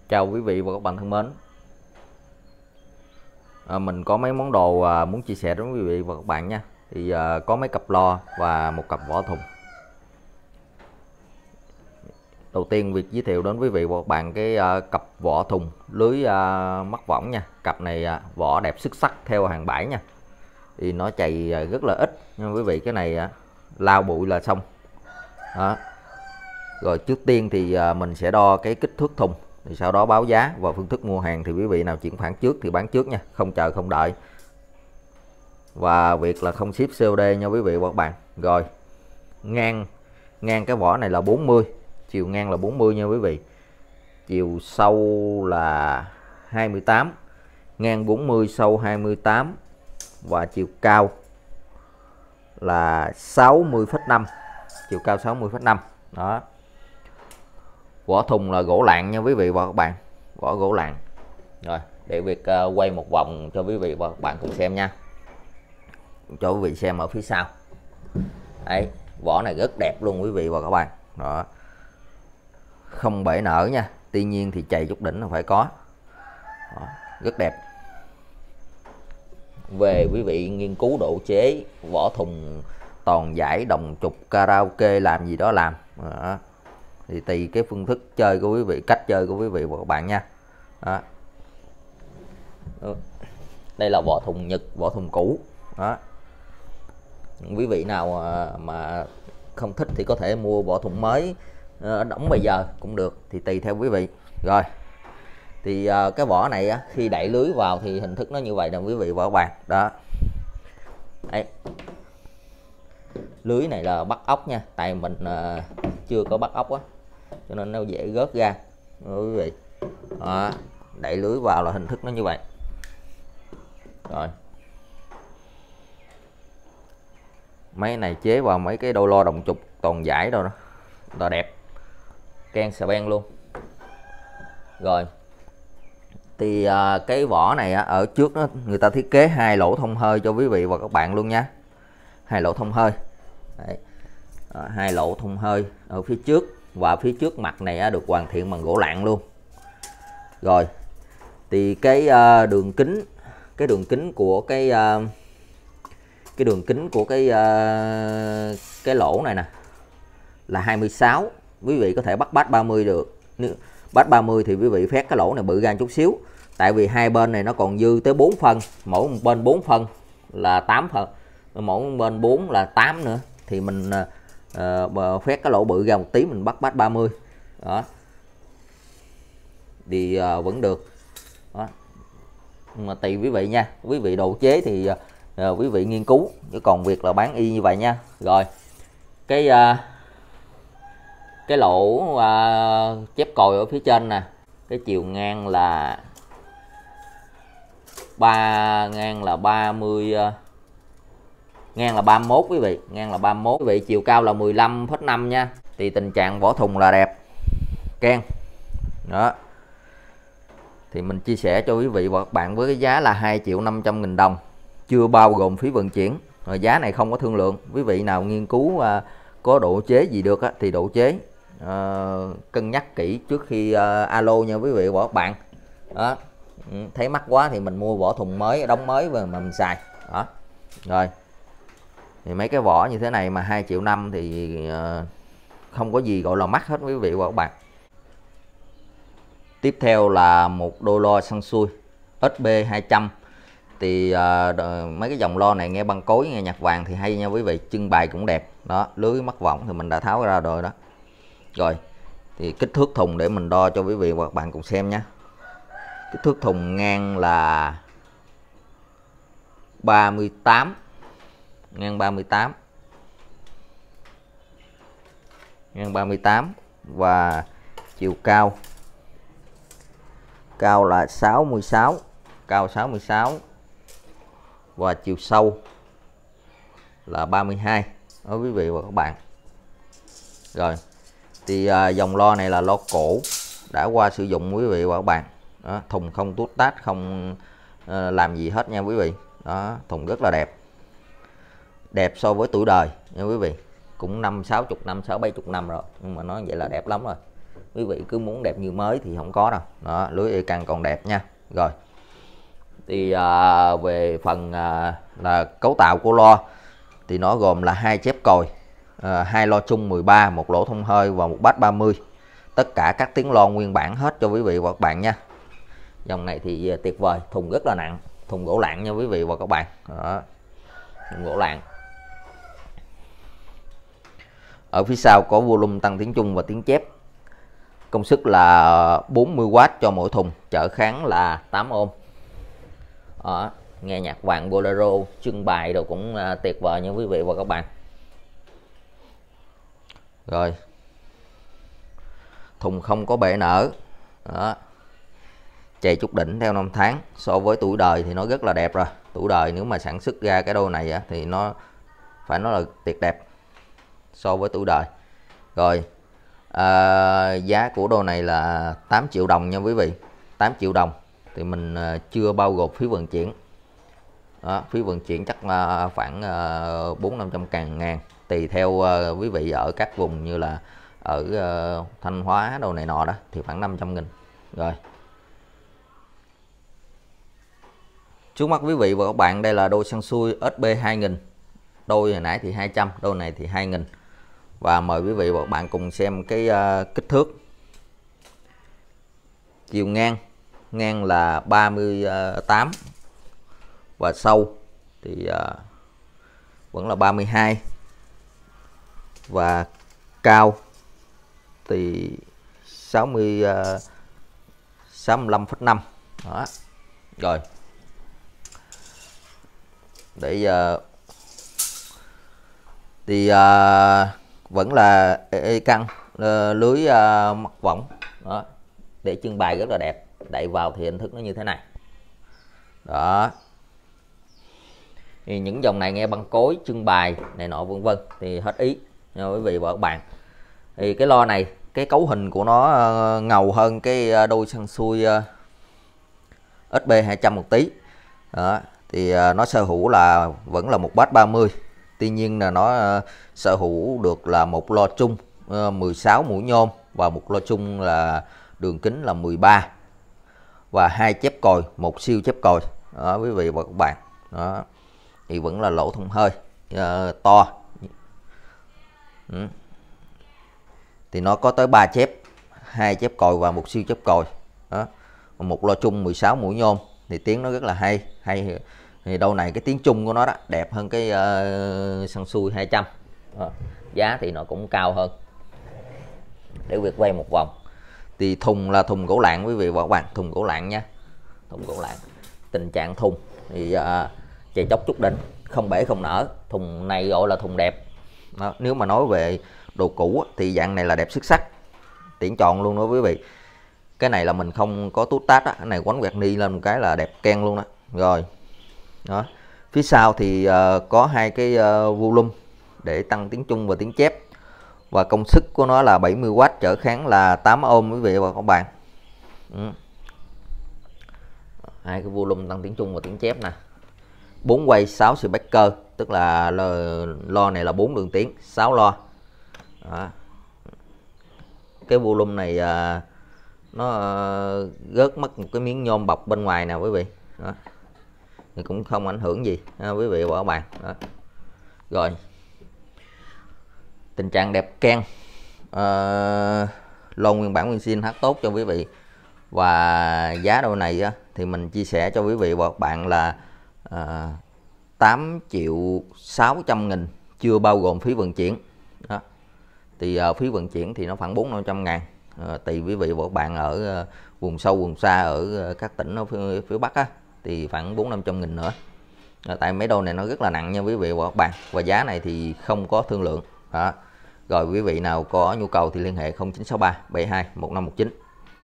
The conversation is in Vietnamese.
Chào quý vị và các bạn thân mến. Mình có mấy món đồ muốn chia sẻ đến quý vị và các bạn nha. Thì có mấy cặp loa và một cặp vỏ thùng. Đầu tiên việc giới thiệu đến quý vị và các bạn cái cặp vỏ thùng lưới mắt võng nha. Cặp này vỏ đẹp xuất sắc theo hàng bãi nha. Thì nó chạy rất là ít nha quý vị. Cái này lau bụi là xong đó. Rồi trước tiên thì mình sẽ đo cái kích thước thùng, thì sau đó báo giá và phương thức mua hàng. Thì quý vị nào chuyển khoản trước thì bán trước nha, không chờ không đợi. Và việc là không ship COD nha quý vị và các bạn. Rồi ngang cái vỏ này là 40, chiều ngang là 40 nha quý vị. Chiều sâu là 28, ngang 40, sâu 28 và chiều cao là 60,5, chiều cao 60,5 đó. Vỏ thùng là gỗ lạng nha quý vị và các bạn, vỏ gỗ lạng. Rồi để việc quay một vòng cho quý vị và các bạn cùng xem nha, cho quý vị xem ở phía sau. Đấy, vỏ này rất đẹp luôn quý vị và các bạn đó, không bể nở nha. Tuy nhiên thì chày chút đỉnh là phải có đó, rất đẹp. Về quý vị nghiên cứu độ chế vỏ thùng toàn giải, đồng trục, karaoke, làm gì đó làm đó. Thì tùy cái phương thức chơi của quý vị, cách chơi của quý vị và các bạn nha đó. Đây là vỏ thùng Nhật, vỏ thùng cũ đó. Quý vị nào mà không thích thì có thể mua vỏ thùng mới đóng bây giờ cũng được, thì tùy theo quý vị. Rồi thì cái vỏ này khi đẩy lưới vào thì hình thức nó như vậy nè quý vị và các bạn đó. Đấy, lưới này là bắt ốc nha, tại mình chưa có bắt ốc á cho nên nó dễ rớt ra quý vị đó. Đẩy lưới vào là hình thức nó như vậy. Rồi mấy này chế vào mấy cái đôi loa đồng trục toàn giải đâu đó là đẹp, can xà beng luôn. Rồi thì cái vỏ này ở trước đó người ta thiết kế 2 lỗ thông hơi cho quý vị và các bạn luôn nha, 2 lỗ thông hơi. Đấy. 2 lỗ thông hơi ở phía trước, và phía trước mặt này được hoàn thiện bằng gỗ lạng luôn. Rồi thì cái đường kính của cái lỗ này nè là 26. Quý vị có thể bắt bass 30 được. Nếu bass 30 thì quý vị phét cái lỗ này bự ra chút xíu, tại vì hai bên này nó còn dư tới 4 phân, mỗi một bên 4 phân là 8 phân, mỗi một bên 4 là 8 nữa, thì mình phét cái lỗ bự ra một tí, mình bắt bass 30 đó thì vẫn được đó. Mà tùy quý vị nha, quý vị độ chế thì quý vị nghiên cứu, chứ còn việc là bán y như vậy nha. Rồi cái lỗ chép còi ở phía trên nè, cái chiều ngang là 30, ngang là 31 quý vị, ngang là 31 quý vị, chiều cao là 15,5 nha. Thì tình trạng vỏ thùng là đẹp, can đó. Thì mình chia sẻ cho quý vị và các bạn với cái giá là 2.500.000 đồng, chưa bao gồm phí vận chuyển. Rồi giá này không có thương lượng. Quý vị nào nghiên cứu có độ chế gì được thì độ chế, cân nhắc kỹ trước khi alo nha quý vị và các bạn đó. Thấy mắc quá thì mình mua vỏ thùng mới, đóng mới và mà mình xài đó. Rồi thì mấy cái vỏ như thế này mà 2,5 triệu thì không có gì gọi là mắc hết quý vị và các bạn. Tiếp theo là một đôi loa Sansui SB200. Thì mấy cái dòng loa này nghe băng cối, nghe nhạc vàng thì hay nha quý vị, trưng bày cũng đẹp đó. Lưới mắt võng thì mình đã tháo ra rồi đó. Rồi thì kích thước thùng để mình đo cho quý vị và các bạn cùng xem nhé. Kích thước thùng ngang là 38, ngang 38, ngang 38 và chiều cao là 66, cao 66 và chiều sâu là 32 đó quý vị và các bạn. Rồi thì dòng loa này là loa cổ đã qua sử dụng quý vị và các bạn đó. Thùng không tút tát, không làm gì hết nha quý vị đó. Thùng rất là đẹp so với tuổi đời nha quý vị, cũng 50-60 năm, 60-70 năm rồi, nhưng mà nó vậy là đẹp lắm rồi quý vị cứ muốn đẹp như mới thì không có đâu. Đó, lưới e căng còn đẹp nha. Rồi thì về phần là cấu tạo của lo thì nó gồm là 2 chép còi, 2 lo chung 13, một lỗ thông hơi và một bass 30. Tất cả các tiếng lo nguyên bản hết cho quý vị và các bạn nha. Dòng này thì tuyệt vời, thùng rất là nặng, thùng gỗ lạng nha quý vị và các bạn. Đó, thùng gỗ lạng. Ở phía sau có volume tăng tiếng Trung và tiếng chép. Công suất là 40W cho mỗi thùng, trở kháng là 8 ohm. Đó, nghe nhạc vàng bolero, trưng bày đồ cũng tuyệt vời nha quý vị và các bạn. Rồi, thùng không có bệ nở. Đó, chạy chút đỉnh theo năm tháng. So với tuổi đời thì nó rất là đẹp rồi. Tuổi đời nếu mà sản xuất ra cái đôi này thì nó phải nói là tuyệt đẹp so với tuổi đời. Rồi giá của đôi này là 8 triệu đồng nha quý vị. 8 triệu đồng thì mình chưa bao gồm phí vận chuyển. Đó, phí vận chuyển chắc khoảng 400-500 ngàn tùy theo quý vị ở các vùng như là ở Thanh Hóa đồ này nọ đó thì khoảng 500.000. Rồi, trước mắt quý vị và các bạn đây là đôi Sansui SB 2000. Đôi hồi nãy thì 200, đôi này thì 2000. Và mời quý vị và các bạn cùng xem cái kích thước. Chiều ngang là 38 và sâu thì vẫn là 32 và cao thì 65,5. Đó. Rồi, để thì vẫn là căng lưới mắt võng. Đó, để trưng bày rất là đẹp. Đậy vào thì hình thức nó như thế này. Đó, thì những dòng này nghe băng cối, trưng bày này nọ vân vân thì hết ý nha quý vị và các bạn. Thì cái lo này cái cấu hình của nó ngầu hơn cái đôi Sansui SB 200 một tí. Đó, thì nó sở hữu là vẫn là một bass 30. Tuy nhiên là nó sở hữu được là một lo chung 16 mũi nhôm và một lo chung là đường kính là 13 và 2 chép còi, một siêu chép còi. Đó quý vị và các bạn. Đó, thì vẫn là lỗ thông hơi to. Thì nó có tới 3 chép, 2 chép còi và một siêu chép còi. Đó, một lo chung 16 mũi nhôm thì tiếng nó rất là hay. Thì đâu này cái tiếng Trung của nó đó đẹp hơn cái Sansui 200. Đó, giá thì nó cũng cao hơn. Để việc quay một vòng thì thùng là thùng gỗ lạng quý vị và các bạn, thùng gỗ lạng nha, thùng gỗ lạng. Tình trạng thùng thì chạy chóc chút đỉnh, không bể không nở. Thùng này gọi là thùng đẹp. Đó, nếu mà nói về đồ cũ thì dạng này là đẹp xuất sắc, tuyển chọn luôn đó quý vị. Cái này là mình không có tút tát á, cái này quánh quẹt ni lên một cái là đẹp ken luôn đó. Rồi, đó, phía sau thì có 2 cái volume để tăng tiếng Trung và tiếng chép. Và công suất của nó là 70W, trở kháng là 8 ohm quý vị và các bạn. 2 cái volume tăng tiếng Trung và tiếng chép nè. 4 quay 6 speaker, tức là lo này là 4 đường tiếng, 6 lo. Đó. Cái volume này nó rớt mất một cái miếng nhôm bọc bên ngoài nè quý vị. Đó, thì cũng không ảnh hưởng gì quý vị và các bạn. Đó. Rồi, tình trạng đẹp ken, lo nguyên bản nguyên zin hát tốt cho quý vị. Và giá đôi này thì mình chia sẻ cho quý vị và các bạn là 8.600.000 chưa bao gồm phí vận chuyển. Đó, thì phí vận chuyển thì nó khoảng 400-500 ngàn. Tùy quý vị và các bạn ở vùng sâu vùng xa ở các tỉnh ở phía Bắc thì khoảng 400-500 nghìn nữa. Tại mấy đôi này nó rất là nặng nha quý vị và các bạn. Và giá này thì không có thương lượng. Đó. Rồi quý vị nào có nhu cầu thì liên hệ 0963 72 1519.